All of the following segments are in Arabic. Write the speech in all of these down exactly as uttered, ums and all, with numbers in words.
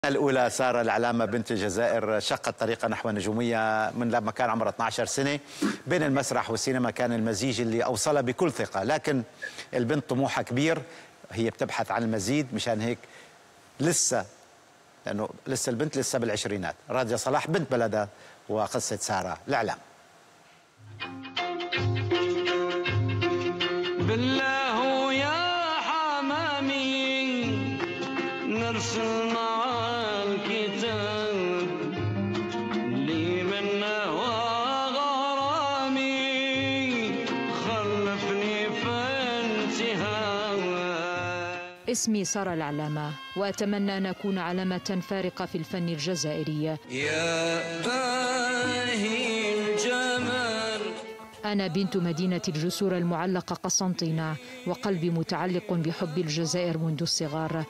الأولى سارة العلامة بنت الجزائر شقت طريقة نحو النجومية من لما كان عمرها اثنعش سنة. بين المسرح والسينما كان المزيج اللي أوصلها بكل ثقة، لكن البنت طموحها كبير، هي بتبحث عن المزيد. مشان هيك لسه لأنه لسه البنت لسه بالعشرينات. راضية صلاح بنت بلدها وقصة سارة الإعلام. بالله يا حمامي نرسل مع الكتاب لي منه وغرامي خلفني فانتهاء. اسمي سارة العلامة، وأتمنى أن أكون علامة فارقة في الفن الجزائري. يا باهي الجمال. أنا بنت مدينة الجسور المعلقة قسنطينة، وقلبي متعلق بحب الجزائر منذ الصغر.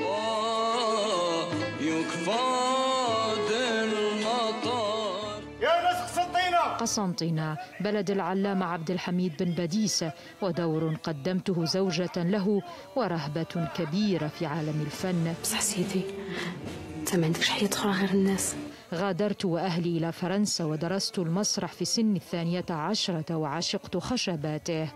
يا ناس قسنطينة، قسنطينة بلد العلامة عبد الحميد بن بديس، ودور قدمته زوجة له ورهبة كبيرة في عالم الفن. بصح سيدي انت ما عندكش حياة أخرى غير الناس. غادرت وأهلي إلى فرنسا ودرست المسرح في سن الثانية عشرة وعشقت خشباته.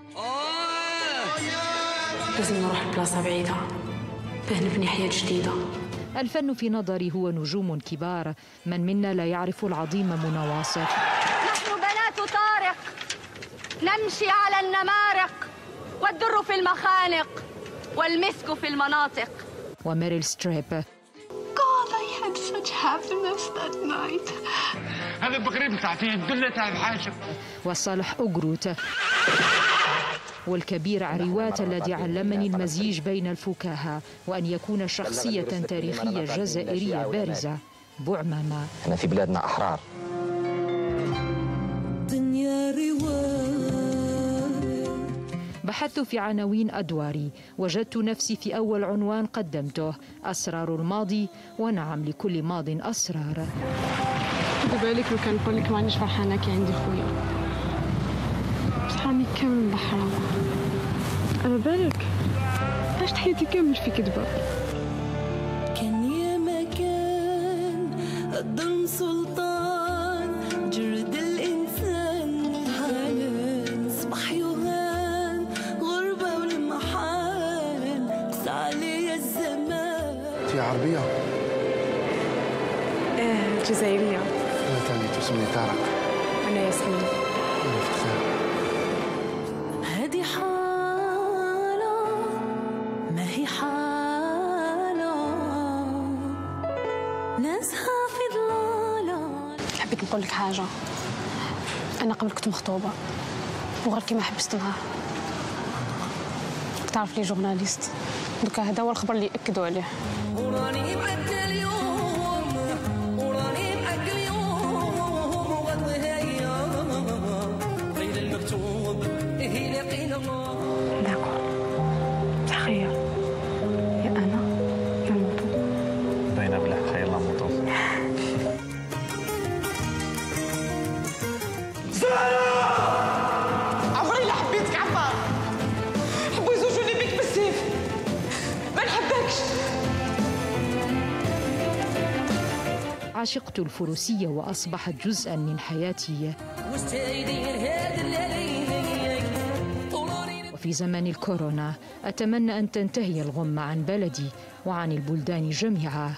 لازم نروح لبلاصة بعيدة باه نبني حياة جديدة. الفن في نظري هو نجوم كبار، من منا لا يعرف العظيم منى واصف. نحن بنات طارق نمشي على النمارق، والدر في المخانق والمسك في المناطق. وميريل ستريب. God, I had such happiness that night. هذا بقريب ساعتين الدلة تاع الحاشا. وصالح أوغروت. والكبير عريوات الذي علمني المزيج بين الفكاهة وأن يكون شخصية تاريخية جزائرية بارزة. بوعمامة. احنا في بلادنا أحرار. بحثت في عناوين أدواري، وجدت نفسي في أول عنوان قدمته: أسرار الماضي. ونعم، لكل ماض أسرار. بالك لو كان نقول لك مانيش فرحانة كي عندي خويا، صحابي كامل مبحرة. على بالك عشت حياتي كامل في كذبة. كان يا مكان الظلم سلطان جرد الإنسان حنان صبح يهان غربة والمحان قسى علي الزمان. أنت عربية؟ ايه جزائرية. أنا تاني تسمي طارق. أنا ياسمين. أنا فتخان. هذه حالة ما هي حالة ناسها في ضلالة. حبيت نقول لك حاجة، أنا قبل كنت مخطوبة وغير كيما حبست معاه تعرف لي جورناليست، دوكا هذا هو الخبر اللي يأكدوا عليه. وراني معك اليوم وراني معك اليوم وغدوة هيا غير المكتوب هي لقينا الله. داكور، تخيل يا أنا يا موطو. باينة بلا خير الله موطو. عمري لا حبيتك عمار، حبوا يزوجوني بك بالسيف، ما نحبكش. عشقت الفروسية وأصبحت جزءا من حياتي. وفي زمن الكورونا أتمنى أن تنتهي الغمة عن بلدي وعن البلدان جميعا.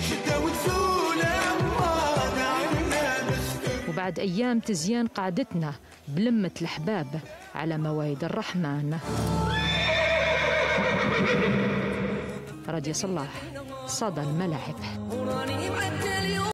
وبعد أيام تزيان قعدتنا بلمة الأحباب على موائد الرحمن. راضية صلاح، صدى الملاعب.